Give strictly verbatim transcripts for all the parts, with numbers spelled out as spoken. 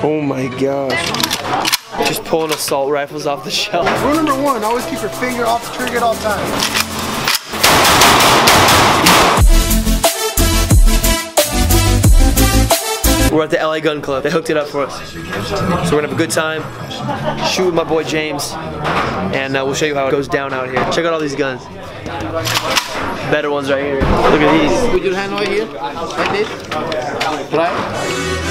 Oh my gosh. Just pulling assault rifles off the shelf. Rule number one, always keep your finger off the trigger at all times. We're at the L A Gun Club. They hooked it up for us. So we're gonna have a good time, shoot with my boy James, and uh, we'll show you how it goes down out here. Check out all these guns. Better ones right here. Look at these. Put your hand right here, like this. Right.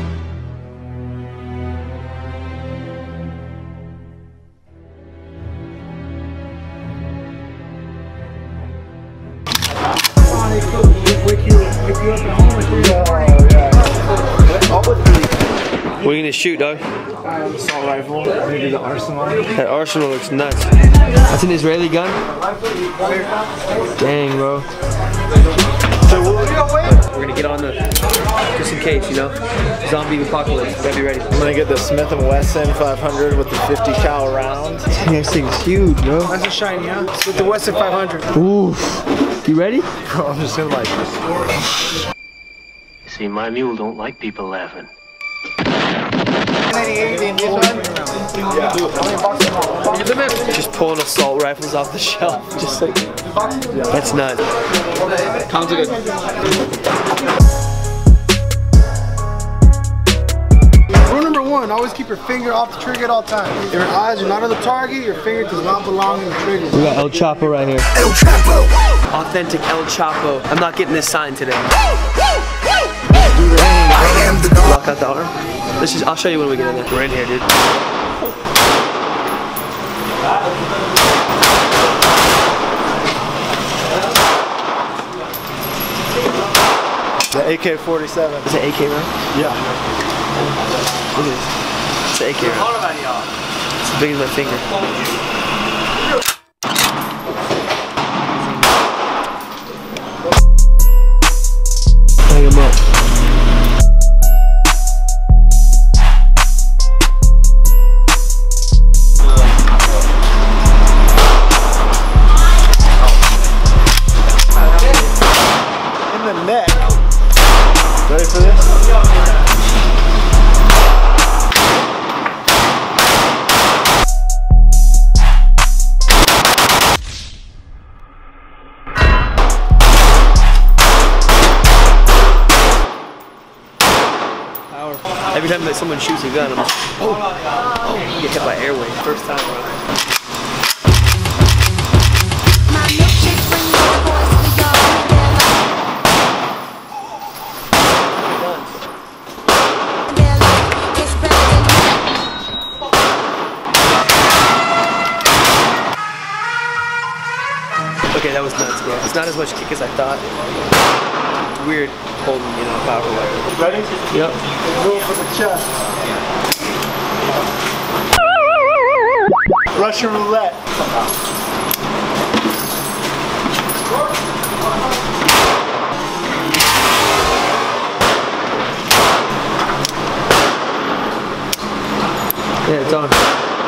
What are you gonna shoot, dog? Um, assault rifle, maybe the Arsenal. That Arsenal looks nuts. That's an Israeli gun? Dang, bro. We're gonna get on the, just in case, you know, zombie apocalypse. Gotta be ready. I'm gonna get the Smith and Wesson five hundred with the fifty cal round. This thing's huge, bro. That's a shiny, huh? With the Wesson five hundred. Oof. You ready? Bro, I'm just gonna like this. See, my mule don't like people laughing. Just pulling assault rifles off the shelf. Just like, that's nuts. Sounds good. Rule number one, always keep your finger off the trigger at all times. Your eyes are not on the target, your finger does not belong in the trigger. We got El Chapo right here. El Chapo! Authentic El Chapo. I'm not getting this sign today. I am the dog. Lock out the arm. Let's just, I'll show you when we get in there. We're in here, dude. The A K forty-seven. Is it A K round? Yeah. Look at this. It's an A K round. It's as big as my finger. Hang him up. Ready for this? Every time that someone shoots a gun, I'm like, oh, oh, you get hit by airway. First time, bro. Okay, that was nuts, bro. It's not as much kick as I thought. It's weird holding, you know, a powerful weapon. Ready? Yep. Go for the chest. Russian roulette. Yeah, it's on.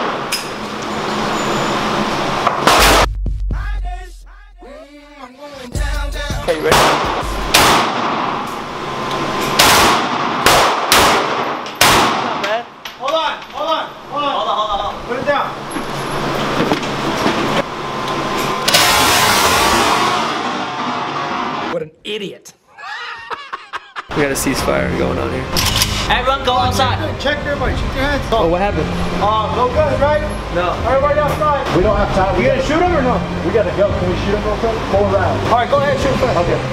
Okay, you ready? Not bad. Hold on, hold on, hold on. Hold on, hold on, put it down. What an idiot. We got a ceasefire going on here. Everyone go outside. Check everybody, check your hands. Oh, what happened? Uh, no guns, right? No. Everybody outside. We don't have time. You gonna shoot him or no? We gotta go. Can we shoot him real quick? Full round. All right, go ahead, shoot him first. Okay.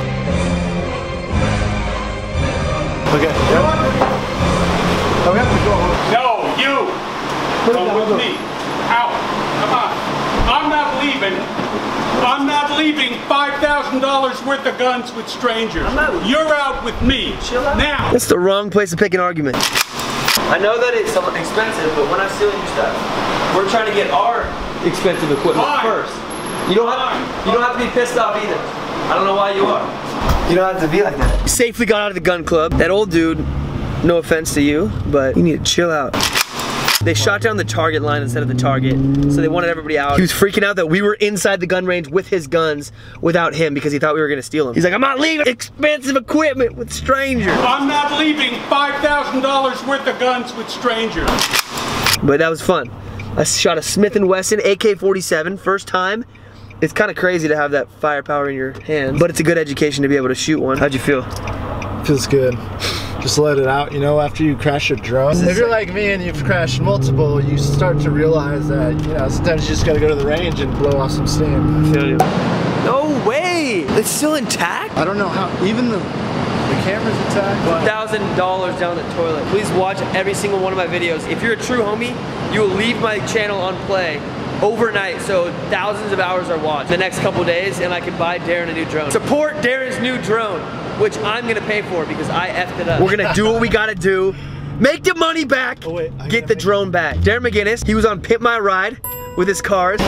Okay. Yep. Oh, we have to go home. No, you! Come with me. Out. Come on. I'm not leaving. I'm not leaving five thousand dollars worth of guns with strangers. You're out with me. Now. That's the wrong place to pick an argument. I know that it's expensive, but we're not stealing your stuff. We're trying to get our expensive equipment Fine. first. You don't have, you don't have to be pissed off either. I don't know why you are. You don't have to be like that. We safely got out of the gun club. That old dude, no offense to you, but you need to chill out. They shot down the target line instead of the target, so they wanted everybody out. He was freaking out that we were inside the gun range with his guns without him because he thought we were gonna steal them. He's like, I'm not leaving expensive equipment with strangers. I'm not leaving five thousand dollars worth of guns with strangers. But that was fun. I shot a Smith and Wesson A K forty-seven, first time. It's kind of crazy to have that firepower in your hand, but it's a good education to be able to shoot one. How'd you feel? Feels good. Just let it out, you know, after you crash a drone. If you're like me and you've crashed multiple, you start to realize that, you know, sometimes you just gotta go to the range and blow off some steam. I feel you. No way! It's still intact? I don't know how, even the, the camera's intact. one thousand dollars down the toilet. Please watch every single one of my videos. If you're a true homie, you will leave my channel on play overnight, so thousands of hours are watched the next couple days, and I can buy Darren a new drone. Support Darren's new drone, which I'm gonna pay for because I effed it up. We're gonna do what we gotta do. Make the money back, oh, wait, get the drone back. Darren McGinnis, he was on Pimp My Ride with his cars.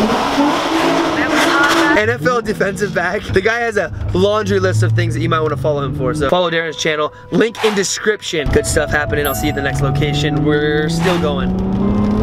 N F L defensive back. The guy has a laundry list of things that you might wanna follow him for, so follow Darren's channel. Link in description. Good stuff happening. I'll see you at the next location. We're still going.